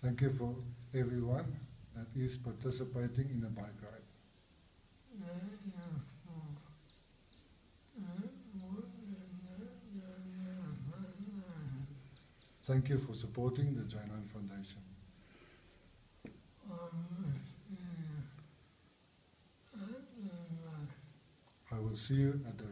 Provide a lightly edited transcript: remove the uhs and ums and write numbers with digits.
Thank you for everyone that is participating in the bike ride. Thank you for supporting the Jainan Foundation. I will see you at the